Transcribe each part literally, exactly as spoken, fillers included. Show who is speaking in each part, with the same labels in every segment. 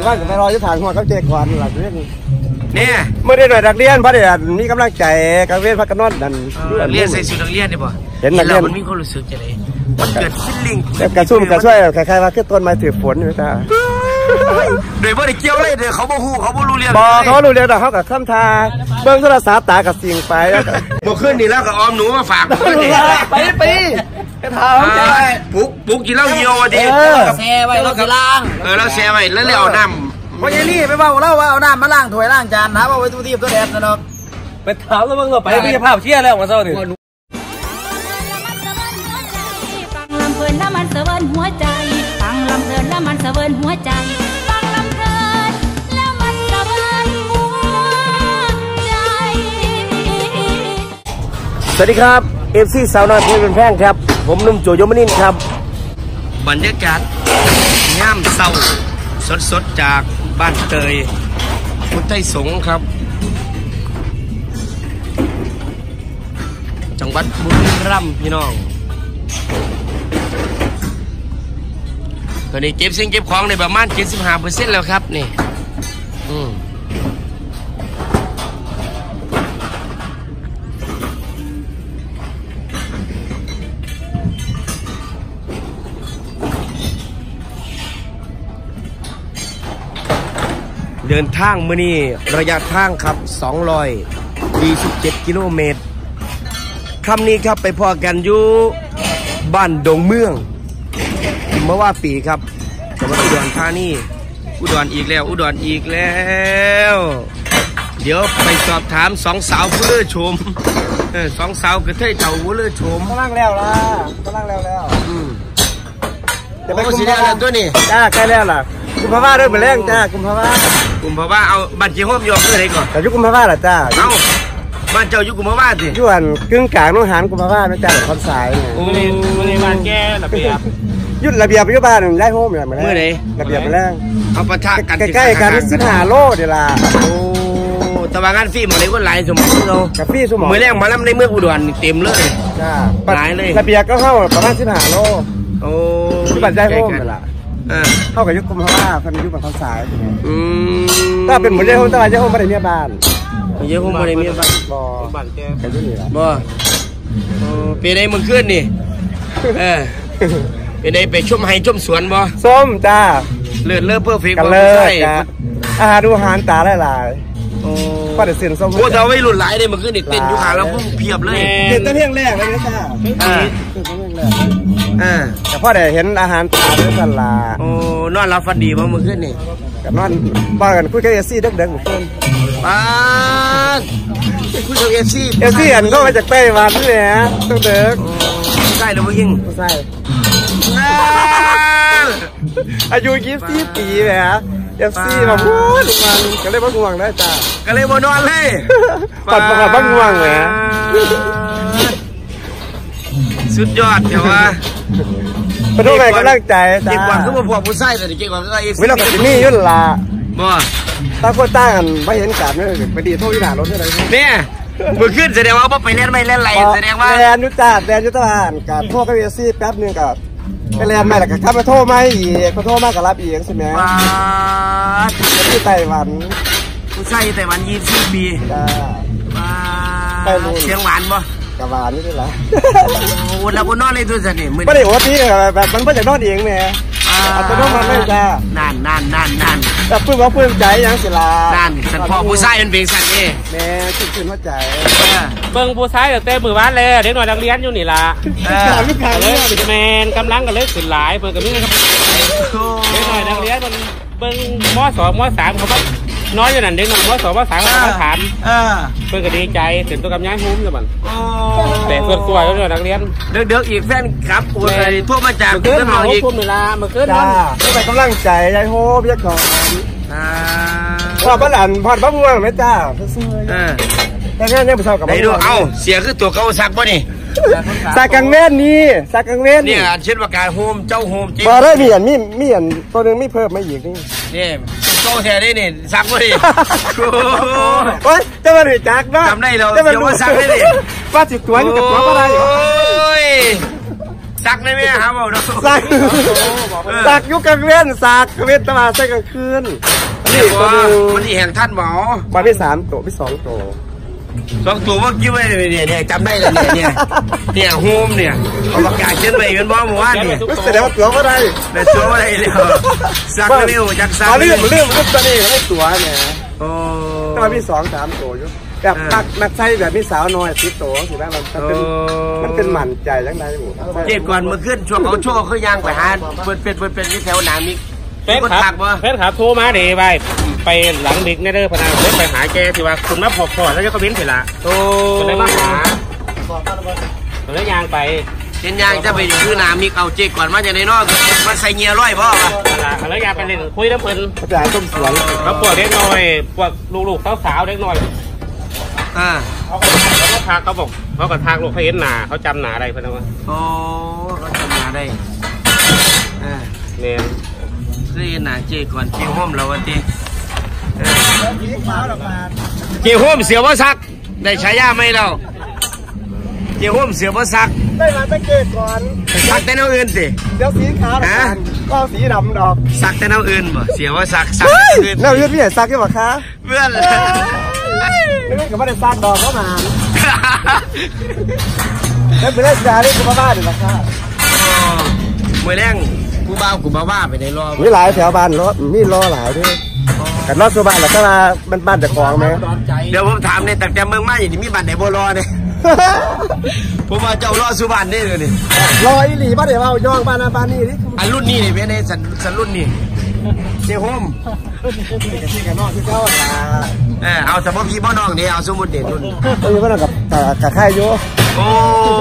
Speaker 1: ว่าจะไปรอที่ฐานหัวเขาเจกวันหลังเรื่อง
Speaker 2: เนี่ย
Speaker 1: เมื่อได้หน่อยนักเรียนพระเดชมีกำลังใจกับเวทพักนอนนั่น
Speaker 2: เรียนใส่ชุดนักเรียนได้ป่ะ
Speaker 1: เห็นนักเรียน
Speaker 2: มันมีความรู้สึกจะเลยมันเกิดฟิลลิ่ง
Speaker 1: กระซุ่มกระช่วยคล้ายๆว่าขึ้นต้นไม้ถือฝนอยู่จ้า
Speaker 2: โดยว่าได้เกี่ยวเลยเดี๋ยวเขาบ่ฮู้เขาบ่รู้เรียน
Speaker 1: บอกเขารู้เรียนแต่เขากับคำทาเบิ้งโทรศัพท์ตากับสิ่งไป
Speaker 2: เมื่อคืนนี่แล้วก็ออมหนูมาฝาก
Speaker 1: ไปไปไปถามใจ
Speaker 2: ปุ๊กปุ๊กกินเหล้าเยี่ยวดิ
Speaker 3: แช่ไว้เราสิล้าง
Speaker 2: เออเราแช่ไว้แล้วเลยเอาน้ำ
Speaker 3: วันนี้ไปเบาเล่าว่าเอาน้ำมาล้างถ้วยล้างจานนะเอาไว้ตู้ที่ตัวแดดนะเนาะ
Speaker 1: ไปถามแล้วมึงก็ไปพี่ภาพเชี่ยแล้วมาเศร้าหนึ่ง
Speaker 4: ฟังลำเพลินแล้วมันเสวินหัวใจฟังลำเพลินแล้วมันเสวินหัวใจฟังลำเพลินแล้วมันเสวินหัวใจ
Speaker 1: สวัสดีครับเอฟซีสาวน้อยเพลินแพงครับผมนุ่มโจยมนินครับ
Speaker 2: บรรยากาศย่ำเศร้าสดๆจากบ้านเตยพุทธไทยสงฆ์ครับจังหวัดบุรีรัมย์พี่น้องตอนนี้เก็บสิ่งเก็บของในประมาณ เจ็ดสิบห้าเปอร์เซ็นต์ แล้วครับนี่อืมเดินทางมื้อนี้ระยะทางครับสองร้อยยี่สิบเจ็ดกิโลเมตรคำนี้ครับไปพอกันอยู่บ้านดงเมืองเมื่อว่าปีครับจังหวัดอุดรธานีอุดรอีกแล้วอุดรอีกแล้วเดี๋ยวไปสอบถามสองสาวผู้เลื่อชมสองสาวกระเทยเต่าผู้เลื่อชม
Speaker 1: กำลังแล้วล่ะกำลังแล้วแล้ว
Speaker 2: อืมจะไปกุมภาพันธ์ตัวนี้
Speaker 1: จ้าใกล้แล้วล่ะกุมภาพันธ์เริ่มเป็นแรงจ้ากุมภาพันธ์
Speaker 2: กุมภาพันธ์เอาบัตรจีโฮมยอมเลยก่อน
Speaker 1: แต่ยุกุมภาพันธ์ล่ะจ้า
Speaker 2: เอาบ้านเจ้ายุกุมภาพันธ์สิ
Speaker 1: ยุนกึ่งกลางน้องหานกุมภาพันธ์นะจ้าคอนสาย
Speaker 2: โอ้ยวันนี้บ้านแก้ระเบียบ
Speaker 1: ยุดระเบียบยุบ้านย้ายโฮมอย่างไร
Speaker 2: เมื่อไหร่
Speaker 1: ระเบียบเป็นแรง
Speaker 2: เอาปะทะกัน
Speaker 1: ใกล้ๆกันสิบห้าโลเดี๋ยวละ
Speaker 2: โอ้ตะวันงานฟิล์มอะไรก็หลายสมองเรา
Speaker 1: กับพี่สมอง
Speaker 2: เมื่อแรกมาล้ำในเมืองอุดรเต็มเลย
Speaker 1: จ้า
Speaker 2: หลายเลย
Speaker 1: ระเบียบก็เข้าประมาณสิบห้าโล
Speaker 2: โอ้
Speaker 1: บ้านย้ายโฮมเดี๋ยวละเข้ากับยุกุมภาพันธ์พันยุคแบบคอนสาย
Speaker 2: อืม
Speaker 1: ถ้าเป็นเหมือนย้ายโฮมตะวันย้ายโฮมไม่ได้เมียบ้าน
Speaker 2: เยอะคงไม่ได้มีบ้าน
Speaker 1: บ่บ้านแกแกยุ่งนี่ละ
Speaker 2: บ่เป็นไงมึงขึ้นนี่เออเป็นไงไปชมไฮชมสวนบ่
Speaker 1: ส้มจ้า
Speaker 2: เลือดเลือดเพื่อฟิก
Speaker 1: กันเลยอาหารดูอาหารตาหลาย
Speaker 2: ๆโอ้
Speaker 1: ก็ได้เสียนส้ม
Speaker 2: โอ้เราไม่หลุดหลายเลยมึงขึ้นนี่เต้นอยู่ขาแล้วพุ่งเพียบเลย
Speaker 1: เต้นตั้งเที่ยงแรกเลยนะจ้า
Speaker 2: อ่า
Speaker 1: อ่าแต่พ่อได้เห็นอาหารตาด้วยกันละ
Speaker 2: โอ้นอนรับฟันดีป่ะมึงขึ้นนี่
Speaker 1: กับนอนบ้านกันคุยกับเอซี่เด็กๆเหมือนกัน
Speaker 2: ป้าคุยกับเอซี่
Speaker 1: เอซี่อันก็มาจากไต้หวันนี่แหละต้องเด็ก
Speaker 2: ใช่หรือไม่ยิง
Speaker 1: ใช่อายุยี่สิบปีเลยฮะเอฟซีมาพูดมันก็เลยบ้างง่วงได้จ้า
Speaker 2: ก็เลยบนอนเลย
Speaker 1: ปัดประกอบบ้างง่วงเลย
Speaker 2: สุดยอดเดี๋ยวว่า
Speaker 1: เป็นทุกไงกำลังใจจ้า
Speaker 2: เก่งกว่าทุกพวกผู้ชายแต่เก่งกว่าเอฟซี
Speaker 1: ไม่เรากับจิมมี่ยุ่นละ
Speaker 2: บ่
Speaker 1: ตาโคต้ากันไม่เห็นการไม่ไปดีโทษที่หนารถอะไร
Speaker 2: เนี่ยมือขึ้นแสดงว่าไปเล่นไม่เล่นไรแสดงว่า
Speaker 1: แลนยุตาแลนยุตาการโทษกับเอฟซีแป๊บนึงกับไปแลนไม่หรอกครับมาโทษไม่อีกมาโทษมากกับรับอีกใช่ไหมที่ไต้หวัน
Speaker 2: ผู้ชายไต้หวันยี่สิบปี
Speaker 1: จ้า
Speaker 2: เสียงหวานบ่
Speaker 1: กับหวานนี่แหละ
Speaker 2: โอ้แล้วบนนอนเลยตัวสันนี่
Speaker 1: ไม่ได้โอ้ที่แบบมันไม่ได้นอนเองแม่อาจจะต้องมาไม่จ้าน
Speaker 2: านนานนานนาน
Speaker 1: แต่เพื่อนว่าเพื่อนใจยังสิลาน
Speaker 2: านสันพอผู้ชายมันเป็นสันนี่
Speaker 1: แม่คิดถึงหัวใจ
Speaker 3: เบิ่งผู้ชายเต้มือบ้านเลยเด็กหน่อยนักเรียนอยู่นี่ล่ะเลยแมนกำลังกันเลยขึ้นหลายเพิ่นกับนี่ครับเด็กหน่อยนักเรียนมันเบิ่งมอสองมอสามเขาก็น้อยอยู่นั่นเด็กหน่อยมอสองมอสามเขามาถามเพิ่นก็ดีใจถึงตัวกับย้ายหุ้มอยู่มันแต่ส่วนตัวเด็กหน่อยนักเรียน
Speaker 2: เด็กๆอีกแฟนครับโอ้ยทั่วมาจาก
Speaker 3: เมื่อคืนเขาทุ่มเวลาเมื่อคืนนั่น
Speaker 1: ไม่ไปกำลังใจยายโฮบยักษ์ก่อนพ่อบ้านหลานพ่อบ้านม่วงไหมจ้าแต่แค่ยังไม่เท่ากับ
Speaker 2: ไหนดูเอ้าเสียคือตัวเก่าซักป่ะนี่
Speaker 1: สักกังเว้นนี่สักกังเว้น
Speaker 2: เนี่ยเช่นว่าการโฮมเจ้าโฮมจริง
Speaker 1: พอได้มีอันมีมีอันตัวนึงไม่เพิ่มไม่อีกนี่
Speaker 2: นี่โตแท้ได้นี่ซักป่ะนี่
Speaker 1: โอ้ยจะมาหรือจักเนาะ
Speaker 2: จำได้เราเดี๋ยวมาซักได้ดิ
Speaker 1: ว่าจิตตัวอยู่กับตัวก็ได้อยู่
Speaker 2: ซักได้ไหมครับผม
Speaker 1: สักสักยุกกลางเว้นสักเว้นตะวันใส่กลางคืนนี่ตัวนึง
Speaker 2: มันที่แห่งท่านหมอ
Speaker 1: มันไม่สามตัวไม่สองตัว
Speaker 2: สองตัวว่ากิ้วไว้เนี่ยเนี่ยจำได้เลยเนี่ยเนี่ยโฮมเนี่ยเอาปากกาเช็ดไปกันบ้างเมื่อวานเนี่ย
Speaker 1: แสดงว่าตัวก็ได้
Speaker 2: แต่ตัวอะไรเนี่ยซักเร็วจักซัก
Speaker 1: เรื่องเรื่องเรื่องตัวนี้ไม่ตัวเนี่ยโอ้แต่ว่ามีสองสามตัวอยู่แบบนักนักใช้แบบมีสาวน้อยสิบตัวสิบ้างมันเป็นมันเป็นหมั่นใจทั้งนั้นหมด
Speaker 2: เจ็บก่อนมาขึ้นช่วงเขาโชว์เขาย่างไปหาเปิดเป็นเปิดเป็นที่แถวน้ำนี่
Speaker 3: เฟซขับเฟซขับโทรมาเดี๋ยวไปไปหลังบิ๊กเนี่ยเด้อพนักเฟซไปหาแกที่ว่าคุณมาพอพอแล้วจะก็เว้นเสร็จละโอ้เลยมาหาแล้วยางไป
Speaker 2: เส้นยางจะไปถึงคือน้ำมีเอาเจ็บก่อนมาจากในนอกมันใส่เงียร้อยป่ะ
Speaker 3: แล้วยางไปเล่นคุยน้ำเพลิน
Speaker 1: จ่ายต้มสวน
Speaker 3: เขาปวดเล็กน้อยปวดลูกๆสาวๆเล็กน้อย
Speaker 2: อ่า
Speaker 3: เขาเขาทักเขาบอกเขาก็ทักลูกเขาเห็นหนาเขาจำหนาอะไรเพื่อนว่า
Speaker 2: โอ้เขาจำหนาได้อ่า
Speaker 3: เนี่ย
Speaker 2: คือหนาเจก่อนเจียวห้อมเราวันทีเจียวห้อมเสียวว่าซักได้ฉายาไหมเราเจียวห้อมเสียวว่าซัก
Speaker 1: ได้มาตั้งเกตก่อน
Speaker 2: ซักแต่แนวอื่นสิ
Speaker 1: เดี๋ยวสีขาวก็สีดำดอก
Speaker 2: ซักแต่แนวอื่นบ่เสียวว่าซักซัก
Speaker 1: อื่นแนวอื่นพี่ใหญ่ซักยังบ่คะ
Speaker 2: เพื่อน
Speaker 1: ไม่ก็ไม่ได้ซักดอกเข้ามาแล้วเป็นเรื่องจารีกูบ้าดิล่ะค่ะ
Speaker 2: มวยแรงกูบ้ากูบ้าบ้าไปในรอ
Speaker 1: มีหลายแถวบ้านรถมีรอหลายด้วยกันรถสุบ้านหรอถ้ามามันบ้านแต่ของไหม
Speaker 2: เดี๋ยวผมถามในแต่แต่เมืองมาอย่างนี้มีบ้านไหนโบรอเนี่ยผมมาเจ้ารอสุบ้านนี่เลยนี่
Speaker 1: รออีหลีบ้านเดี๋ยวเอาย่องบ้านบ้านนี่นี่
Speaker 2: อันรุ่นนี้นี่เป็นในสันสันรุ่นนี้เจ้าโฮม
Speaker 1: ที่กันนอกที่เขา
Speaker 2: เออเอาสมมติพี่บ้านน้องนี่เอาสมมติเด็ดรุ่น
Speaker 1: เออบ้านกับกับค่ายโย
Speaker 2: โอ้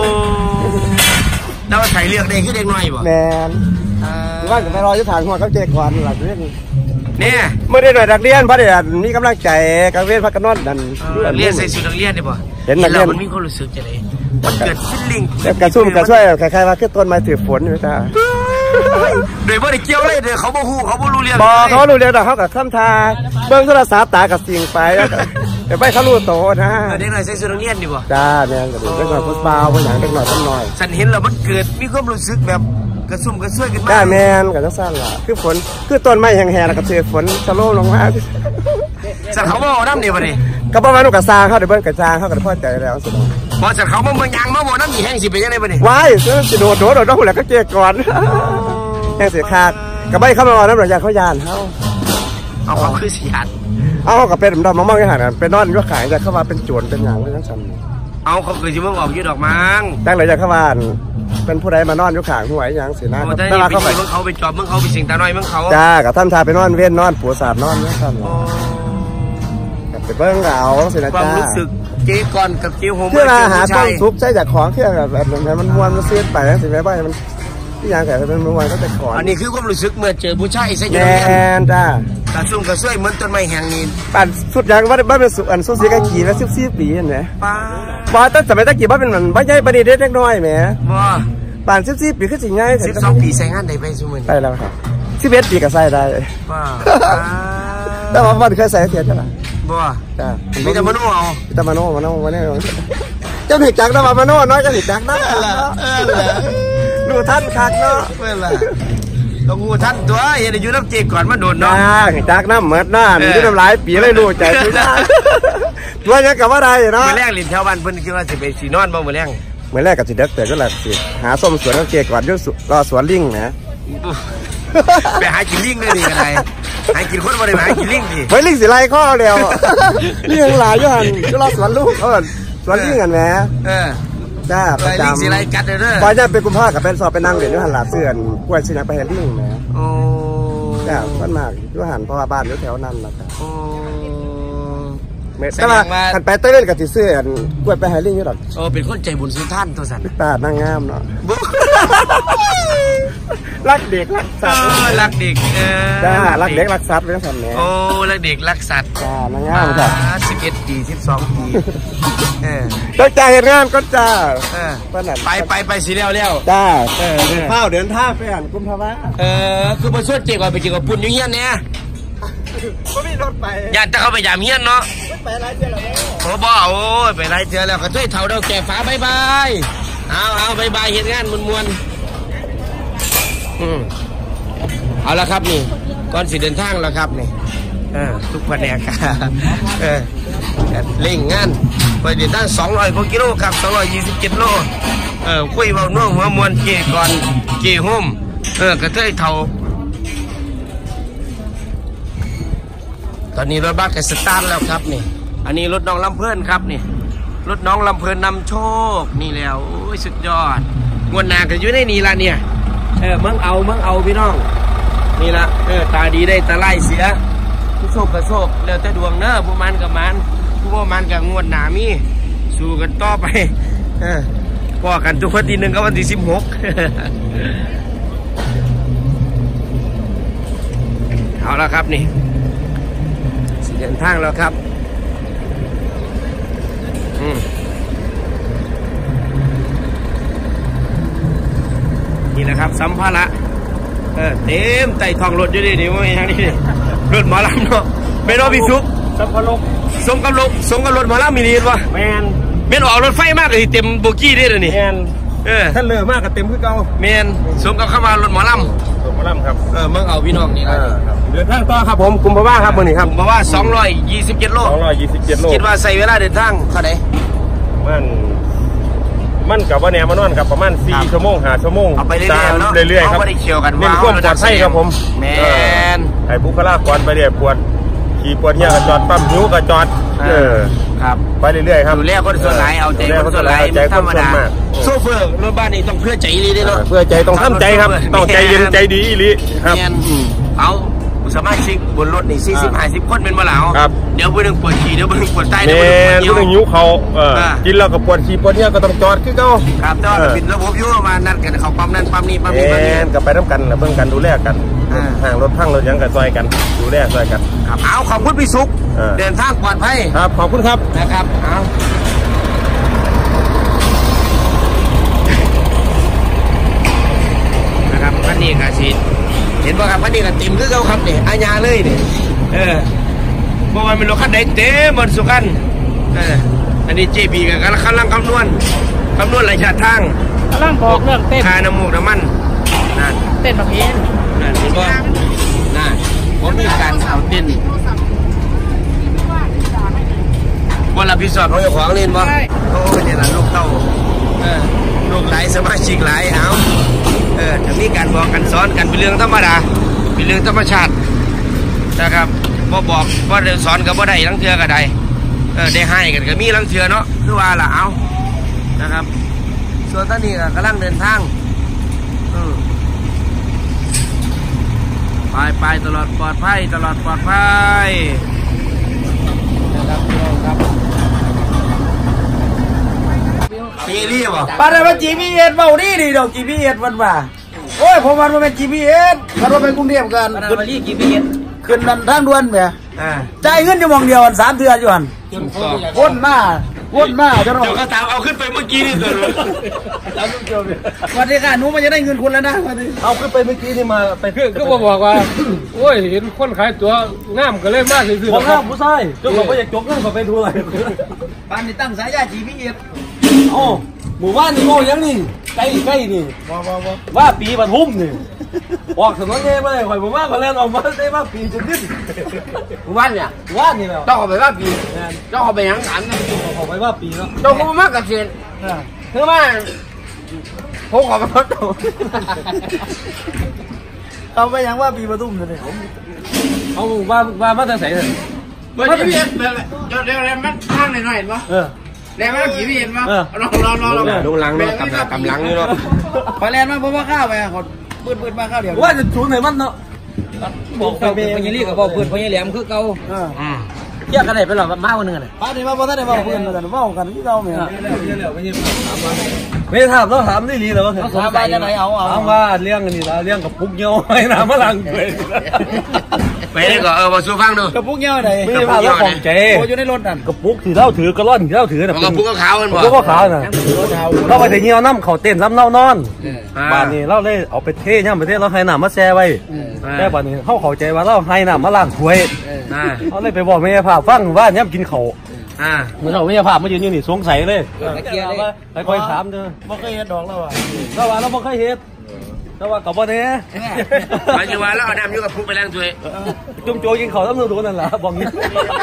Speaker 2: แล้วใส่เลือกเด็กขึ้นเด็กน้อยบ่
Speaker 1: แมนว่าจะไปรอยุทธานหัวเขาเจ๊กวนหลักเรื่อง
Speaker 2: เนี่ย
Speaker 1: เมื่อได้หน่วยนักเรียนพระเดชมีกำลังใจกังเวทพักนอนดัน
Speaker 2: เรียนใส่ชุดนักเรียนได้ป่ะ
Speaker 1: เห็นนักเรียน
Speaker 2: มันมีความรู้สึกจะไหนมันเกิดฟิลลิ่ง
Speaker 1: กระซุ่มกระช่วยคล้ายๆว่าขึ้นต้นไม้ถือฝนอยู่จ้า
Speaker 2: โดยว่าได้เกี่ยวเลยเดี๋ยวเขาบ่ฮู้เขาบ่รู้เรียน
Speaker 1: บอกเขารู้เรียนแต่เขากับข้ามทาเบื้องโทรศัพท์ตากับสิ่งไปเดี๋ยวไปเขารู้โตนะ
Speaker 2: เด็กหน่อยใส่ชุดนักเรียนดีป่ะ
Speaker 1: จ้าเนี่ยเด็กหน่อยพุทธบ่าวผู้หญิงเด็กหน่อยต้นน้อย
Speaker 2: ฉันเห็นแล้วมันเกิดมีความรู้สึกแบบกระซุ่มกระช่วยกันมาก
Speaker 1: จ้าแมนกับนักสร้างล่ะคือฝนคือต้นไม้แห้งๆแล้วก็เจอฝนสโลว์ลงมา
Speaker 2: สัตว์เขาบ่น้ำนี่ป่ะนี่
Speaker 1: ก็ประมาณนุกกระซาเขาเดี๋ยวเบิ้ลกระจางเขาก็พอใจแล้วสุด
Speaker 2: พอสัตว์เขาบ่เมืองยางมาบ่น้ำนี่แห้งสิเป็นยังไงป่ะนี่
Speaker 1: ว้ายจะโดดโดดโดดต้องแหละก็เจ๊ก่อนแห้งเสียขาดกับใบเข้ามาน้ำหลังยาเขายานเขา
Speaker 2: เอาเขาคือสีหัน
Speaker 1: เอากับเป็นดอกมะม่วงยังหันเป็นนอนยกขายแต่เข้ามาเป็นโจรเป็นอย่างไว้ทั้งชั้น
Speaker 2: เอาเขาเคยจะมึงออกยืดดอกมัง
Speaker 1: ตั้งเลยจากขวานเป็นผู้ใดมานอนยกขางหัวอย่างสีหน้า
Speaker 2: แต่ว่าเขาไปมึงเขาไปจอบมึงเขาไปสิงตาน้อยมึงเขา
Speaker 1: จ้ากับท่านทาไปนอนเว้นนอนผัวสาดนอนนี่ท่านกับไปเบิ้งเหงาสินะจ้า
Speaker 2: ความรู้สึกเจ๊ก่อนกับเจ๊โฮม
Speaker 1: เพื่อมาหาต้นซุปใช้จากของเพื่อแบบแบบมันม้วนมันเสียดไปสิแม่บ้านมันที่ยังแต่เป็นม้วนก็จะขอ
Speaker 2: อันนี้คือความรู้สึกเมื่อเจอผู้ชายใช่ไหม
Speaker 1: แน่จ้า
Speaker 2: ตาซุ่มกระช่วยเหมือนต้นไม้แห่งนี้
Speaker 1: ปั่นสุดยังว่าบ้านเป็นสุอันสุดสีกะขี่แล้วสิบสี่ปีเห็นไหม
Speaker 2: ป้า
Speaker 1: ป้าตั้งแต่ไม่ตั้งกี่บ้านเป็นเหมือนบ้านใหญ่ประเดี๋ยวเล็กน้อยแหม
Speaker 2: บ้า
Speaker 1: ป่านสิบสี่ปีขึ้นสิง่าย
Speaker 2: สิบสองปีใส่งานได้ไปสมุน
Speaker 1: ได้แล้วครับสิบเอ็ดปีก็ใส่ได้
Speaker 2: บ้า
Speaker 1: แต่ว่าบ้านเคยใส่เทียนใช่ไหม
Speaker 2: บ้า
Speaker 1: จ้า
Speaker 2: มีแต่มโนเอา
Speaker 1: มีแต่มโนมโนมโนเจ้าหนิจักนะว่ามโนน้อยก็หนิจักนะดูท่านคักเนาะ
Speaker 2: เวลาต้องงูท่านตัวเห็นอยู่น้ำเจก่อนมาโดนเนาะ
Speaker 1: จักน้ำเหมือนน้ามีน้ำลายปีเลยดูใจทุกอย่างตัวนี้กับว่าไรเนาะ
Speaker 2: เมื่อแรกลินแถวบ้านเพิ่นคิดว่าจะไปสีนอนบ่เมื่อแรก
Speaker 1: เมื่อแรกกับสิเด็กแต่ก็แหละสิหาส้มสวนน้ำเจก่อนยุ่งรอสวนลิงนะ
Speaker 2: ไปหากินลิงเลยดิกันไรหากินคนบ่ได้หากินลิงดิ
Speaker 1: ไม่ลิงสิไรข้อเดียวลิงหลายอยู่หันก็รอสวนลูกเออสวนลิงกันแหม
Speaker 2: เออ
Speaker 1: จ้าประจำ
Speaker 2: ลิงสิไรกัดเลยเด้อ
Speaker 1: พอจะเป็นกุมภากับเป็นสอบเป็นนั่งเดี๋ยวหันหลับเสื่อนกล้วยชินักไปเห็นลิงนะ
Speaker 2: โอ้
Speaker 1: จ้าบ้านมากยุ่หันเพราะว่าบ้านอยู่แถวนั้นนะครับ
Speaker 2: โอ้
Speaker 1: แต่ว่าขันไปเต้นกับที่เสื้อกล้วยไปหาลิงอยู่หรอก
Speaker 2: โอ้เป็นคนใจบุญสุนท่านตัวสัน
Speaker 1: ตานั่งงามเนาะรักเด็กรักสัตว์
Speaker 2: รักเด็กเออ
Speaker 1: จ้ารักเด็กรักสัตว์เป็นสัตว์เนี่ย
Speaker 2: โอ้รักเด็กรักสัตว์
Speaker 1: จ้านั่งงามจ้า
Speaker 2: สิบเอ็ดปีสิบสองปีเออ
Speaker 1: ตั้งใจเห็นงานก็จ้า
Speaker 2: เออไปไปไปสีแล้วแล้ว
Speaker 1: จ้าเออข้าวเดินท่าไปอ่านกุมภาวะ
Speaker 2: เออคือมาช่วยเจ๊ก่อนไปเจ๊กับปุ่นอยู่เฮียนเนี่ย
Speaker 1: ก็มีรถไป
Speaker 2: อยากจะเข้าไปยามเฮียนเนาะ
Speaker 1: ไปไล่เจ้าแล้ว
Speaker 2: โอ้บ่โอ้ไปไล่เจ้าแล้วก็ช่วยเท่าเดาแก่ฟ้าบายบายเอาเอาบายบายเห็นงานมวนมวนอืมเอาละครับนี่ก่อนสิเดินทางแล้วครับนี่เออทุกแผนกเออเล่งงานไปเดินทางสองร้อยกว่ากิโลครับสองร้อยยี่สิบเจ็ดโลเออคุยเบาหน่วงหัวมวนเกี่ยก่อนเกี่ยห่มเออกระเทยเท่าตอนนี้รถบัสก็สตาร์ทแล้วครับนี่อันนี้รถน้องลำเพลินครับนี่รถน้องลำเพลินนำโชคนี่แล้วโอ้ยสุดยอดงวดหน้าก็อยู่ในนี่ละเนี่ยเออเมืองเอาเมืองเอาพี่น้องนี่ละเออตาดีได้ตาไล่เสียผู้โชคกับโชคแล้วแต่ดวงเนอะผู้มันกับมันผู้ว่ามันกับงวดหนามีสู้กันต่อไปเออพอกันทุกวันที่หนึ่งกับวันที่สิบหกเอาละครับนี่เดินทางแล้วครับอืมนี่นะครับสัมภาระเออเต็มไต่ทองรถอยู่ดินี่ว่าอย่างนี้รถหมอลำเนาะไม่รอพี่ซุกสัมภาระสมกับรถสมกับรถหมอลำมีดีวะแมนเมนออกรถไฟมากเลยเต็มโบกี้ได้เลยนี่แมนเออท่านเลือมากกับเต็มคือเก่าแมนสมกับเข้ามารถหมอลำรถหมอลำครับเออเมืองเอาพี่น้องนี่นะเดินทางต่อครับผมกุมภาวะครับวันนี้ครับกุมภาวะสองร้อยยี่สิบเจ็ดโลสองร้อยยี่สิบเจ็ดโลคิดว่าใส่เวลาเดินทางเท่าไหร่มันมันกับว่าแนวมันนอนกับประมาณสี่ชั่วโมงห้าชั่วโมงเอาไปเรื่อยๆครับไม่ได้เกี่ยวกันว่าเน้นความปลอดภัยครับผมแมนไอ้บุคลากรไปเรื่อยปวดขี่ปวดเที่ยวกระจอดปั๊มหิวกระจอดเออครับไปเรื่อยๆครับดูแลคนส่วนไหนเอาใจคนส่วนไหนธรรมดาโซเฟอร์รถบ้านนี่ต้องเพื่อใจดีด้วยเนาะเพื่อใจต้องทำใจครับต้องใจเย็นใจดีอีหลีครับเอาสมาชิกบนรถนี่สี่สิบห้าสิบคนเป็นมาแล้วครับเดี๋ยวผู้หนึ่งปวดขี่เดี๋ยวผู้หนึ่งปวดใต้เดี๋ยวผู้หนึ่งหิวเขากินแล้วก็ปวดขี่ปวดเนี่ยก็ต้องจอดขึ้นเขาครับจอดปิดระบบยุ่งมานัดกันเขาปั๊มนั่นปั๊มนี่ปั๊มนี่ปั๊มนี่กับไปน้ำกันเบื้องกันดูแลกันห่างรถพังรถยังกันซอยกันดูแลซอยกันครับเอาขอบคุณพี่สุกเดินทางปลอดภัยครับขอบคุณครับนะครับเอานะครับวันนี้กาศิเห็นป่ะครับวันนี้ก็เต็มคือเขาครับเนี่ยอาญาเลยเนี่ยเออเพราะว่ามันรถคันใดเต็มบนสุขันเอออันนี้เจพีกับกำลังคำนวณคำนวณระยะทางกำลังบอกเรื่องเต้นค่าน้ำมูกน้ำมันนั่นเต้นแบบนี้นั่นเห็นป่ะนั่นผมมีการเอาเต้นวันละพิสอบของเจ้าของเล่นป่ะโอ้ยเนี่ยนะลูกเต้าเออลูกหลายสมาชิกหลายเอาเออจะมีการบอกกันสอนกันเป็นเรื่องธรรมดาเป็นเรื่องธรรมชาตินะครับบ่บอกบ่เดินสอนกับบ่ได้ลังเทือก็ได้เออได้ให้กันก็มีลังเทือเนาะคือว่าล่ะเอานะครับส่วนตอนนี้ก็กำลังเดินทางอืมไปไปตลอดปลอดภัยตลอดปลอดภัยนะครับพี่น้องครับจีพีบ่ปาได้มาจีพีเอสเบาดีดีดอกจีพีเอสวันว่าโอ้ยผมวันมาเป็นจีพีเอสมันมาเป็นกรุงเทพกันขึ้นมาที่จีพีเอสขึ้นดันทางด่วนเนี่ยใจเงินจะมองเดียวสามเทือนอยู่หันวนหน้าวนหน้าจะรอเดี๋ยวก็ตามเอาขึ้นไปเมื่อกี้นี่เลยวันนี้ค่ะหนูมันจะได้เงินคุณแล้วนะเอาขึ้นไปเมื่อกี้นี่มาไปคือก็บอกว่าโอ้ยเห็นคนขายตัวงามก็เลยมากเลยคือของงามผู้ชายเจ้าของก็อยากจกเงินเขาไปดูอะไรบ้านนี่ตั้งสายยาจีพีเอสโอ้หมู่บ้านนี่โง่ยังนี่ใกล้ใกล้นี่ว่าปีปทุมนี่ออกถนนเงี้ยมาเลยข่อยหมู่บ้านเขาเล่นออกมาได้ว่าปีจนดิ้นหมู่บ้านเนี่ยหมู่บ้านนี่แหละต้องเอาไปว่าปีต้องเอาไปยังขันเอาไปว่าปีแล้วต้องเอามากกับเชียนคือว่าผมขอไปรถตัวเอาไปยังว่าปีปทุมเลยเอาว่าว่ามาตั้งแต่เลยมาที่พี่เอ็นเลยเดี๋ยวเดี๋ยวมันข้างหน่อยหน่อยมั้งแรงมากกี่พี่เห็นมั้ยลองลองลองลองดูหลังเนาะกำลังกำลังนี่เนาะพอแรงมากเพราะว่าข้าวไปคนปืนปืนมาข้าวเดียวว่าจะชูนไหนมันเนาะบอกไปเป็นพญาลีกับพ่อปืนพญาแหลมคือเก่าเกี่ยกันได้ไปหรอมาวันหนึ่งเลยป้าที่มาพ่อท่านได้บอกปืนกันว่ากันที่เก่าเหมือนไม่ถามต้องถามนี่ลีแต่ว่าถามไปจะไหนเอาเอาถามว่าเลี้ยงนี่ละเลี้ยงกับปุ๊กเงี้ยวไอ้น้ำมะลังเลยไปได้ก็เออมาสู้ฟังดูกับปุ๊กเงี้ยวไหนไม่ได้พาแล้วของเจโอ้ยอยู่ในรถนั่นกับปุ๊กถือเล่าถือกระล่อนถือเล่าถือน่ะกับปุ๊กก็ขาวกันบ่ปุ๊กก็ขาวน่ะเราไปถึงเงี้ยวน้ำเขาเต้นซ้ำเน่านอนบ้านนี้เราเลยเอาไปเทย่ำไปเทเราให้น้ำมาแช่ไว้แค่บ้านนี้เขาเข้าใจว่าเราให้น้ำมาล้างถ้วยเขาเลยไปบอกแม่พาฟังว่าย่ำกินเขาอ่าเหมือนเราไม่ใช่ภาพมายืนอยู่นี่สงสัยเลยไปคอยถามเด้อบ่เคยเห็นดอกแล้วอ่ะเราว่าเราบ่เคยเห็น
Speaker 5: แต่ว่ากับบ่เนี่ย
Speaker 2: หมายถึงว่าแล้วเอาน้ำอยู่กับพุกไปล้างถ้วย
Speaker 5: จุ่มโจกินเขาต้องดูนั่นแหละบอกงี้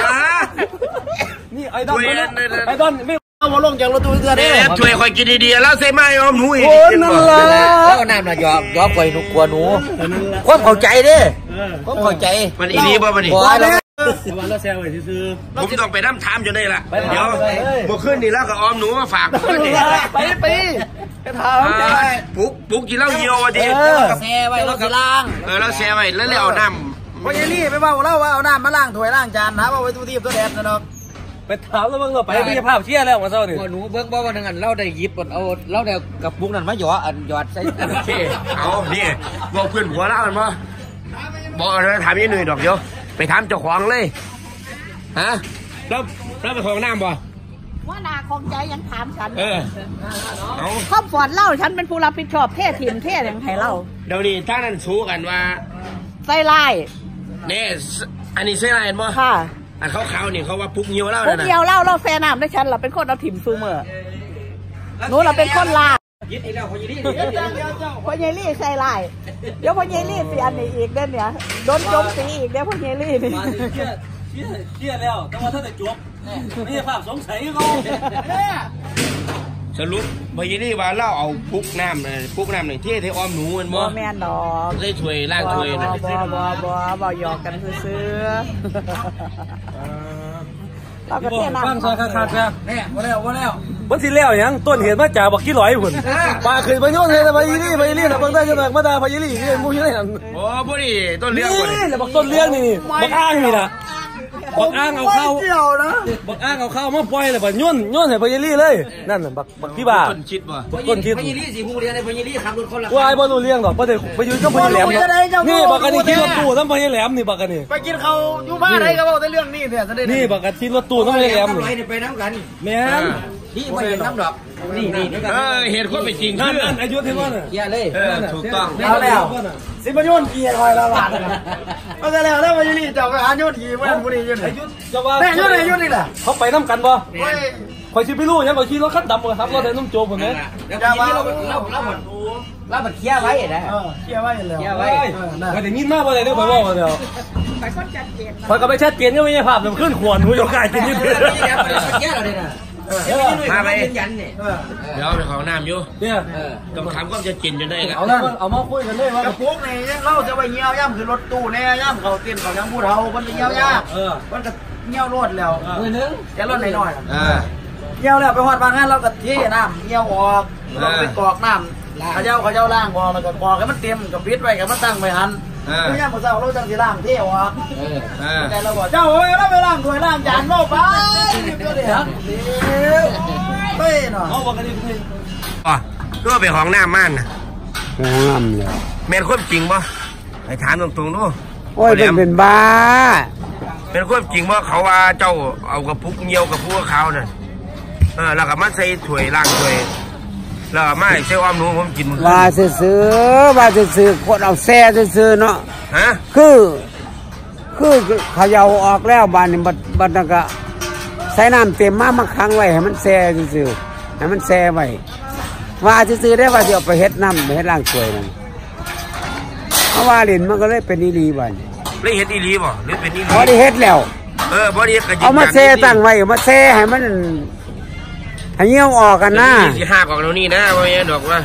Speaker 5: นี่ไอ้ดอนไอ้ดอนไม่เอามาลงจากรถตู้เรือได้
Speaker 2: ถ้วยคอยกินดีๆแล้วใส่ไม้อมหนูอีก
Speaker 5: นั่นแหละ
Speaker 6: แล้วน้ำน่ะยอมยอมไปหนูกลัวหนูความเข้าใจดิความเข้าใจ
Speaker 2: มันอีรีบ่มันอี
Speaker 5: วันแล้วแซวไว้ซื้อ
Speaker 2: ผมต้องไปน้ำทามจนได้ละเดี๋ยวเมื่อคืนนี่แล้วก็ออมหนูมาฝาก
Speaker 5: ไปไปไปถาม
Speaker 2: ปุ๊กปุ๊กกินเหล้าเยี่ยวอ่ะดิ
Speaker 6: แช่ไว้แล้วก็ล้าง
Speaker 2: เออแล้วแช่ไว้แล้วเอาน้ำ
Speaker 6: พ่อเยลี่ไปว่าเล่าว่าเอาน้ำมาล้างถ้วยล้างจานนะว่าไว้ตู้ที่ตัวแดดนะเนาะ
Speaker 5: ไปถามแล้วมึงก็ไปไม่ใช่ภาพเชี่ยแล้วมาเศร้าดิ
Speaker 6: หนูเบิ้งบ่ว่านั่นเราได้ยิบเอาเราได้กับปุ๊กนั่นมาหยอดหยอดใส่
Speaker 2: โอเคเอานี่บอกเพื่อนหัวเล่ากันมั้ยบอกเลยถามยี่หนุ่ยดอกเดียวไปถามเจ้าของเลยฮะแล้วแล้วไปของน้ำบ่
Speaker 7: ว่านาคงใจยังถามฉัน
Speaker 2: เออ
Speaker 7: เอาข้อฟอนเล่าฉันเป็นผู้รับผิดชอบเทศถิ่นเทศอย่างไทยเล่า
Speaker 2: เดี๋ยวนี้ท่านนั้นสู้กันว่า
Speaker 7: ไส้ไล่
Speaker 2: เนี่ยอันนี้ไส้ไล่เห็นบ่
Speaker 7: ค่ะ
Speaker 2: อันเขาขาวนี่เขาว่าปุ๊กเหี่ยวเล่า
Speaker 7: ปุ๊กเหี่ยวเล่าเราแซ่น้ำได้ฉันเราเป็นคนเอาถิ่มซูเมอร์หนูเราเป็นคนลา
Speaker 6: ยิดอีกแล้วพอยี่ลี่
Speaker 7: พอยี่ลี่ใส่ไล่เดี๋ยวพอยี่ลี่สิอันนี้อีกเด้อเนี่ยโดนโจมตีอีกเดี๋ยวพอยี่ลี่นี่
Speaker 5: เชี่ยเชี่ยเชี่ยแล้วแต่ว่าถ้าแต่จบไม่ใช่ภาพสงสัยเขา
Speaker 2: สรุปพอยี่ลี่ว่าเล่าเอาปุ๊กน้ำเลยปุ๊กน้ำหนึ่งที่ที่อ้อมหนูมันบ่
Speaker 7: แม่นดอก
Speaker 2: ได้ช่วยล่างช่วย
Speaker 7: บ่บ่บ่บ่บ่หยอกกันซื้อเราก็เท่น้ำ
Speaker 5: ฟังซอยขาดๆนะ
Speaker 6: เนี่ยว่าแล้วว่าแล้ว
Speaker 5: วันที่แล้วยังต้นเหตุมาจากบักกี้ลอยหุ่นปลาขึ้นไปโยนเลยไปยี่ลี่ไปยี่ลี่นะบางท่านจะมามาด่าไปยี่ลี่นี่มูยี่ลี่นั่น
Speaker 2: โอ้พวกนี้ต้นเลี้ยง
Speaker 5: นี่แหละบักต้นเลี้ยงนี่บักอ้างนี่นะบักอ้างเอาเข้าบักอ้างเอาเข้ามาปล่อยเลยบักย่นย่นให้ไปยี่ลี่เลยนั่นบักบักที่บ้า
Speaker 2: ต้นชิดบ่
Speaker 5: ต้นชิด
Speaker 6: ไปยี่ลี่สีผู้เลี้ยงในไปยี่ลี่ขับรถคนละ
Speaker 5: วายบอลลูเลี้ยงหรอกประเดี๋ยวไปยืนก็ไปยี่แหลมนี่บักกันนี่ที่รถตู้ต้องไปยี่แหลมนี่บักกันนี่
Speaker 6: ไปกินเขาอยู่บ้านไหนก็บอกแต่เรื่องนี้เนี่ย
Speaker 5: นี่บักกันที่รถตู้ต้องไปยี่แหลม
Speaker 6: นี่ไปน้ำกัน
Speaker 5: แม่
Speaker 6: นี่ไม่เห็นน้ำดอกนี่นี่
Speaker 2: เออเหตุก็เป็นจริง
Speaker 5: นั่นนั่นอายุเท่าไหร่
Speaker 6: เกียร์เลย
Speaker 2: ถูกต้อง
Speaker 6: เอาแล้ว
Speaker 5: สิบโยนเกียร์คอยละบาท
Speaker 6: ก็จะแล้วแล้วมาอยู่นี่จะไปหาโยนกี่วันบุรียืน
Speaker 5: อายุจะว่า
Speaker 6: แม่โยนไหนโยนนี่แหละ
Speaker 5: เขาไปน้ำกันบ่คอยชิไปรู้ยังคอยขี่รถคันดำเลยครับรถไถนุ่มโจผมเนี่ย
Speaker 6: จะว่าเราเราเราหมดเราหมดเคี้ยไว้นะเคี้ยไว้เลย
Speaker 5: เคี้ยไว้ก็แต่ยินมากว่าอะไรเดี๋ยวไปบอกเดี๋ยว
Speaker 7: ไปคนจัดเกณฑ์
Speaker 5: คอยก็ไปชัดเกณฑ์ก็ไม่ใช่ภาพเดี๋ยวขึ้นขวานหูยกกายกินนิดเดียว
Speaker 6: เคี้ยเราเลยนะ
Speaker 2: มาไปเดี๋ยวไปของน้ำอยู่
Speaker 5: เนี่ย
Speaker 2: ต้องถามก็จะกินจนได้
Speaker 5: เอาเอามาคุยกันเลยว่าก
Speaker 6: ระปุกนี่เราจะไปเงี้ยวย่ำคือรถตู้เนี่ยย่ำเขาเตียนเขายังพูดเขาคนเงี้ยวยากมันก็เงี้ยวรวดแล้ว
Speaker 5: มือนึง
Speaker 6: แค่รถหน่อยๆเงี้ยวแล้วไปหอดบางงานเราก็เทน้ำเงี้ยวออกเราไปกรอกน้ำเขาเจ้าเขาเจ้าล่างบอแล้วก็กรอกให้มันเต็มกับปิดไว้กับมันตั้งไว้หันเมื่อย่ำเจ้าเราจังสีล่างเที่ยวออกแต่เราบอกเจ้าเอ้ยเราไปล่างถ้วยล่างจานโลกไปเดี๋ยวเดี๋ยวเฮ้ยหน่อย
Speaker 5: เอาบอกกันดิพี่
Speaker 2: อ๋อก็ไปของน้ำมันนะ
Speaker 1: ของน้ำเลย
Speaker 2: แม่นควบจริงป่ะไปถามตรงๆดู
Speaker 1: โอ้ยเป็นเป็นบ้า
Speaker 2: เป็นควบจริงป่ะเขาว่าเจ้าเอากระปุกเงี้ยวกับพวกเขาเนี่ยเออแล้วก็มาใส่ถ้วยล่างถ้วยแล้วไม่ใช่อ้อมหนูผมกิน
Speaker 1: ว่าซื้อว่าซื้อคนเอาแซ่ซื้อเนาะ
Speaker 2: ฮะ
Speaker 1: คือคือเขาเอาออกแล้วบานนี่บัดบัดนั่นก็ใส่น้ำเต็มมามาค้างไว้ให้มันแซ่ซื่อๆให้มันแซ่ไว้ว่าซื่อๆได้ว่าจะเอาไปเฮ็ดน้ำไปเฮ็ดล่างถ้วยนั่นเพราะว่าลิ้นมันก็เลยเป็นอีหลีบ้าน
Speaker 2: เลยเฮ็ดอีหลีบ่หรือเป็นอีหลี
Speaker 1: พอได้เฮ็ดแล้ว
Speaker 2: เออพอได้เฮ็ด
Speaker 1: เอามาแซ่ตั้งไว้มาแซ่ให้มันให้เงี้ยวออกกันนะ
Speaker 2: สิห้าออกแล้วนี่นะว่าอย่างดอกว่า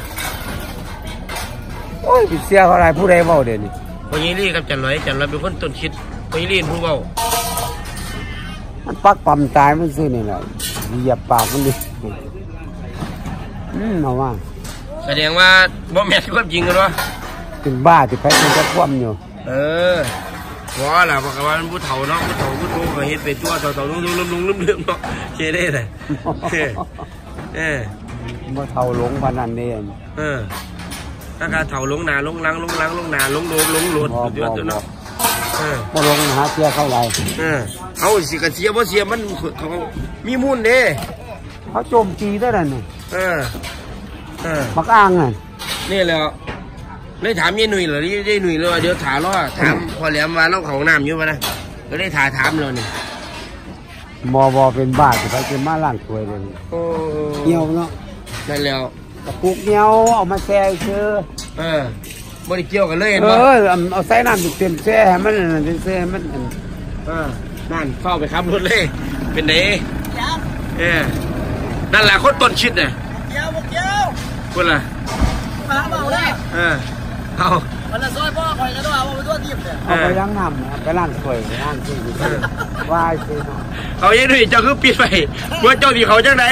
Speaker 1: โอ้ยเสียเขาอะไรผู้ใดเว้าเดี๋ยวนี้
Speaker 2: พอยี่ลี่กับจันลอยจันลอยเป็นคนต้นคิดพอยี่ลี่ผู้เว้า
Speaker 1: มันปักปั๊มตายมันซื้อนี่แหละเหยียบปากมันดิอืมเอาว่า
Speaker 2: แสดงว่าบ่แม่นความจริงกันวะ
Speaker 1: เป็นบ้าที่แพ้เป็นจะคว่ำอยู่
Speaker 2: เออว่าล่ะเพราะว่ามันผู้เฒ่าเนาะผู้เฒ่าผู้โตก็เฮ็ดไปตัวเฒ่าๆลุงๆลุงๆลืมๆเนาะเจ๊ได้เลยเออ
Speaker 1: บ่เฒ่าหลงพนันเอง
Speaker 2: เออถ้าการเฒ่าลงหนาลงลังลงลังลงหนาลงโดนลงหลุดสุดยอดตัวเนาะเออ
Speaker 1: บ่ลงหาเสียเข้าไร
Speaker 2: เออเอาสิกระเสียบ่เสียมันเขามีมูลเด้
Speaker 1: เขาโจมตีได้นั่น
Speaker 2: เออเออ
Speaker 1: มักอ้างอ่ะ
Speaker 2: นี่แหละเลยถามยี่หนุ่ยเหรอยี่หนุ่ยเลยเดี๋ยวถามล้อถามพอแหลมมาเล่าของน้ำอยู่ป่ะนะก็ได้ถาถามเรานี่
Speaker 1: มอบอเป็นบ้าแต่ไปเป็นมาล่างถ้วยเลยเงี้ยวเนาะ
Speaker 2: นั่นแล้ว
Speaker 1: กระปุกเงี้ยวเอามาแช่เชื่อ
Speaker 2: เออบ่ได้เกี่ยวกันเลย
Speaker 1: เออเอาใส่น้ำเต็มแช่ให้มันแช่มัน
Speaker 2: เออนั่นเฝ้าไปครับรถเลยเป็นไงเออนั่นแหละคนต้นชิดเนี่ยเกี่ยวเกี่ยวคนละมาเบาเลยเออเอามันละซอยพ่อคอยกันด้วยเอาไปตัวทีมเนี่ย
Speaker 1: เอาไปล้างน้ำไปล้างถ้วยล้างที่ว่ายสิ
Speaker 2: เอาอย่างนี้เจ้าคือปิดไปเมื่อเจ้าที่เขาจังไหน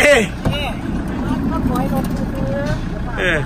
Speaker 2: เออ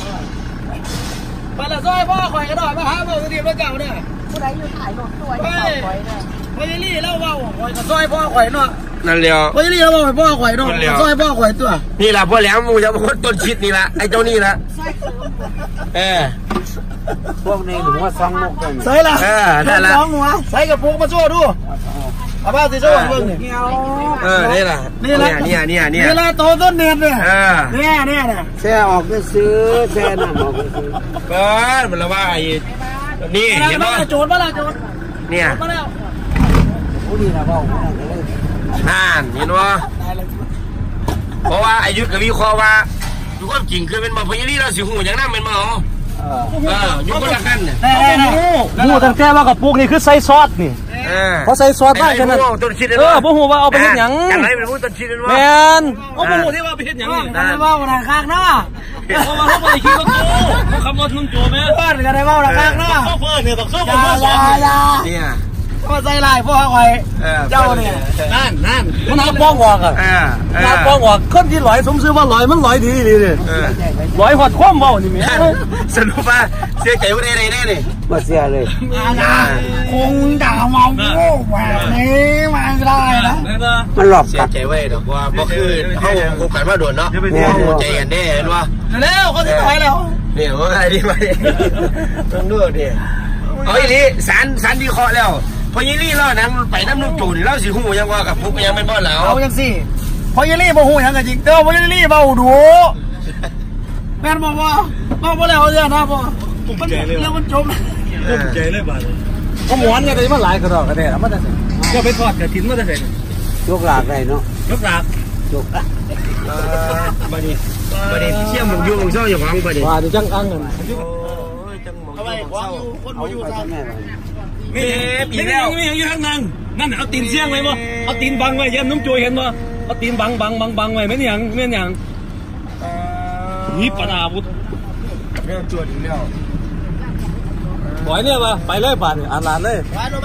Speaker 6: มันละซอยพ่อคอยกันด้วยมาหาเบาตัวทีมแล้วเจ้าเนี่ย
Speaker 7: ผู้ใดอยู่ถ่ายรถตัวให้คอยเนี่ย
Speaker 6: พอยลี่เล่าเบาคอยกับซอยพ่อคอยเนาะ
Speaker 2: นั่นเดียว
Speaker 6: พอยลี่เล่าเบาพ่อคอยเนาะซอยพ่อคอยตัว
Speaker 2: นี่แหละพ่อแหลมมูจะมาคนต้นชิดนี่ละไอ้เจ้านี่ละเออ
Speaker 1: พวกนี้หนูว่าซองนกกัน
Speaker 6: ใส่ละ
Speaker 2: เออได้ละ
Speaker 6: ใส่กระปุกมาโซ่ดูเอาบ้าสิโซ่เบิ่งนี่
Speaker 2: เออนี่ละนี่ละเนี่ยเนี่ยเนี่ย
Speaker 6: นี่ละโตต้นเนียนเนี่ยเนี่ยเนี่ยเนี่ย
Speaker 1: แช่ออกก็ซื้อแช่น้ำออกก็ซื้อ
Speaker 2: ก็มันละว่าไอ้นี่เห็นไหม
Speaker 6: โจรมาแล้วโจร
Speaker 2: เนี่ย
Speaker 6: มาแล้ว
Speaker 1: ผู้ดีนะเบา
Speaker 2: อ่านเห็นว่าเพราะว่าอายุกับวิเคราะห์ว่าดูความจริงคือเป็นมาพยานี่เราสิหูอย่างนั้นเป็นมาอ๋อเออยุ่งกันละกันเนี่ย
Speaker 5: หูตั้งแต่ว่ากับปุกนี่คือใส่ซอสนี่เพราะใส่ซอสได้แค่นั้นเออบ่หูว่าเอาไปเฮ็ดหยัง
Speaker 2: กันไหนเป็นผู้ต้นชิด
Speaker 5: แม่นเอาบ่หูที่ว่าไปเฮ็ดหยังนี่
Speaker 6: ได้เว้าน่ะคักเนาะ
Speaker 5: เพราะว่าเขาบ่ได้คิดว่าโตคำว่านุ่มโจแม่
Speaker 6: เพิ่นก็ได้เว้าน่ะคักเนาะ
Speaker 5: เพิ่นเนี่ยต้องเข้าบ่มาสอน
Speaker 2: เนี่ย
Speaker 6: ก็ใส่ลายพ่อคอยเจ้าเนี่ย
Speaker 5: นั่นนั่นมันหาป้องออกอ่ะหาป้องออกคนที่ลอยสมชื่อว่าลอยมันลอยดีดีเลยลอยหอดความเบานี่แม่
Speaker 2: สรุปว่าเสียใจว่าได้ไรแน่เลย
Speaker 1: มาเสียเลย
Speaker 6: คงด่าเมาโง่แบบนี้มันได้นะ
Speaker 1: มันหลอก
Speaker 2: เสียใจไว้ดอกว่าก็คือเขาคบกันมาโดนเนาะเขาใจกันได้เห็นว่า
Speaker 6: แล้วเขาจะไปแล้ว
Speaker 2: เนี่ยว่าไงดีไหมต้องดูดิเอาอีนี้สารสารดีเคาะแล้วพอยี่ลี่เรานั่งไปน้ำนุ่มจูนี่เราสิหูยังว่ากับพุกยังไม่บ้าแล้ว
Speaker 6: เอายังสิพอยี่ลี่บ่หูยังกันจริงเด้อพอยี่ลี่เบาดูแม่นบอกว่าเบาบ่แล้วเนี่ยนะพ่อมันแล้วมันจม
Speaker 5: จมใจเลยบ้านเขาหมอนกันแต่มันหลายกระดอกกระเดี่ยมันจะก็ไปทอดกระถิ่นมันจะเสร็จ
Speaker 1: ยกหลากได้เนาะ
Speaker 5: ยกหลาก
Speaker 1: ยก
Speaker 2: บัดนี้บัดนี้เชี่ยมึงยุ่งเศร้าอย่างหวังบัดนี้
Speaker 5: ว่าจะจังอังกัน
Speaker 2: ทำไมว่าอยู่คนบ่อยู่ซะ
Speaker 5: มีปีแล้วมีอย่างอยู่ข้างนั่งนั่นเอาตีนเสี่ยงไว้บ่เอาตีนบังไว้เย็นน้ำจุยเห็นบ่เอาตีนบังบังบังบังไว้ไม่เนี่ยไม่เนี่ยนี่ปนาบุตร
Speaker 2: เรื่องจวดอีกแล้ว
Speaker 5: ปล่อยเนี่ยมาไปเลยป่านอ่านลานเลย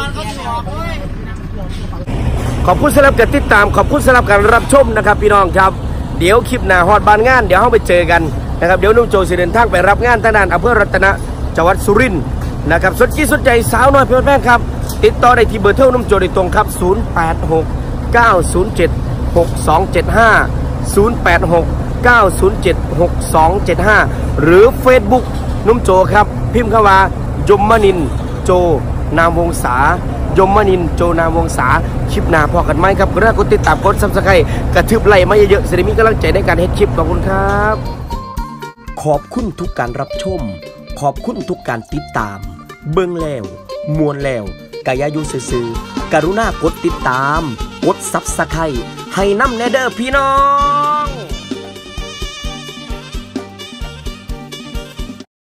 Speaker 2: ขอบคุณสำหรับการติดตามขอบคุณสำหรับการรับชมนะครับพี่น้องครับเดี๋ยวคลิปหน้าฮอดบานงานเดี๋ยวเราไปเจอกันนะครับเดี๋ยวนุ่มโจสิเดินทางไปรับงานทางด้านอำเภอรัตนะจังหวัดสุรินทร์นะครับสนใจสนใจสาวน้อยเพื่อนแม่ครับติดต่อได้ที่เบอร์โทรนุ่มโจโดยตรงครับศูนย์ แปด หก เก้า ศูนย์ เจ็ด หก สอง เจ็ด ห้า ศูนย์ แปด หก เก้า ศูนย์ เจ็ด หก สอง เจ็ด ห้าหรือ Facebook นุ่มโจครับพิมพ์เข้ามายมนินโจนามวงศายมนินโจนามวงศาคลิปหน้าพอกันไหมครับก็ได้กดติดตามกดซับสไครต์กระทืบไลค์มาเยอะๆจะได้มีกำลังใจในการเฮ็ดคลิปขอบคุณครับขอบคุณทุกการรับชมขอบคุณทุกการติดตามเบิ่งแล้วมวนแล้วกายายุซื่อๆกรุณากดติดตามกดซับสไครต์ให้น้ำแนเดอร์พี่น้อง